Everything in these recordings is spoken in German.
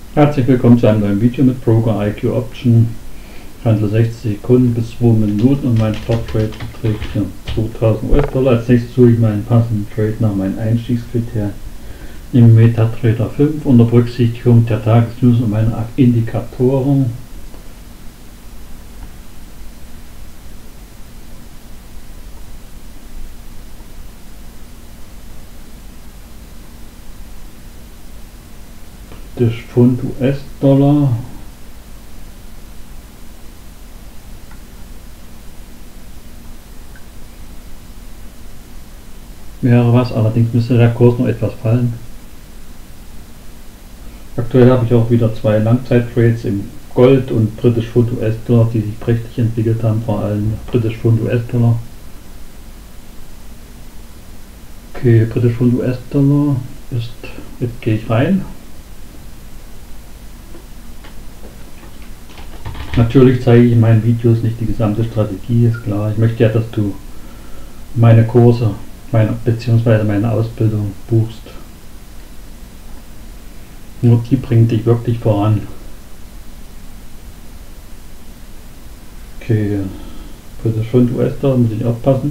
Herzlich willkommen zu einem neuen Video mit Broker IQ Option. Handle 60 Sekunden bis 2 Minuten und mein Stop-Trade beträgt hier 2000 US-Dollar. Als nächstes suche ich meinen passenden Trade nach meinen Einstiegskriterien im MetaTrader 5 unter Berücksichtigung der Tagesnews und meiner Indikatoren. Britisch Pfund US-Dollar. Wäre was, allerdings müsste der Kurs noch etwas fallen. Aktuell habe ich auch wieder zwei Langzeit-Trades im Gold und British Pfund US-Dollar, die sich prächtig entwickelt haben, vor allem British Pfund US-Dollar. Okay, British Pfund US-Dollar ist, jetzt gehe ich rein. Natürlich zeige ich in meinen Videos nicht die gesamte Strategie, ist klar. Ich möchte ja, dass du meine Kurse, beziehungsweise meine Ausbildung buchst. Nur die bringt dich wirklich voran. Okay, für das Pfund US-Dollar muss ich aufpassen.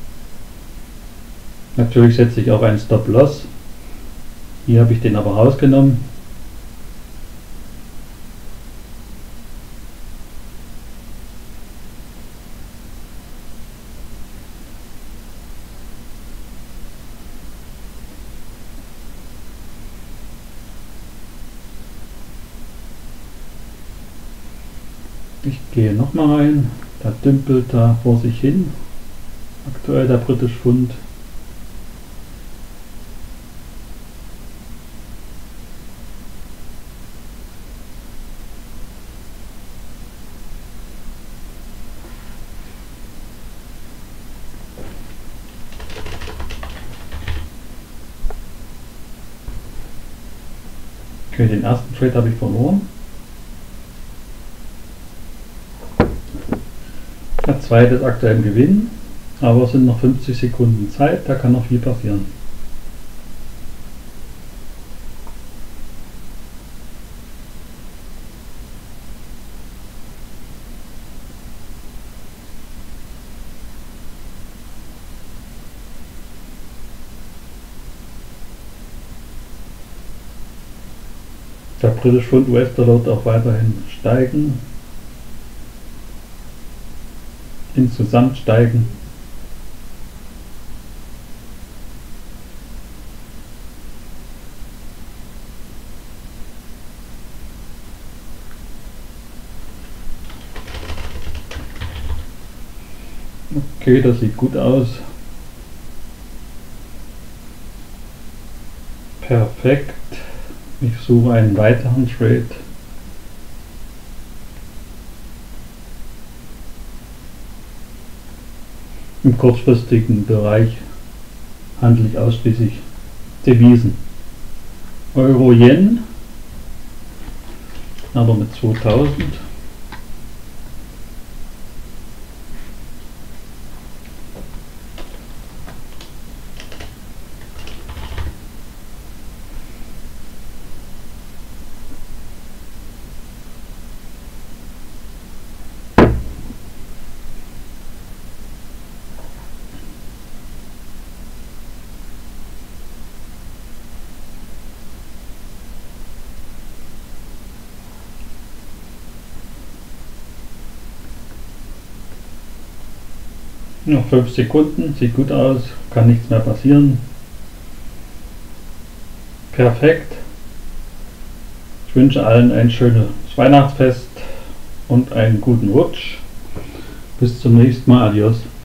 Natürlich setze ich auch einen Stop-Loss. Hier habe ich den aber rausgenommen. Ich gehe nochmal rein, da dümpelt da vor sich hin, aktuell der British Pfund. Okay, den ersten Trade habe ich verloren. Der zweite ist aktuell im Gewinn, aber es sind noch 50 Sekunden Zeit, da kann noch viel passieren. Der British Pfund US-Dollar wird auch weiterhin steigen. Insgesamt steigen. Okay, das sieht gut aus. Perfekt. Ich suche einen weiteren Trade. Im kurzfristigen Bereich handle ich ausschließlich Devisen. Euro Yen, aber mit 2000. Noch 5 Sekunden, sieht gut aus, kann nichts mehr passieren. Perfekt. Ich wünsche allen ein schönes Weihnachtsfest und einen guten Rutsch. Bis zum nächsten Mal. Adios.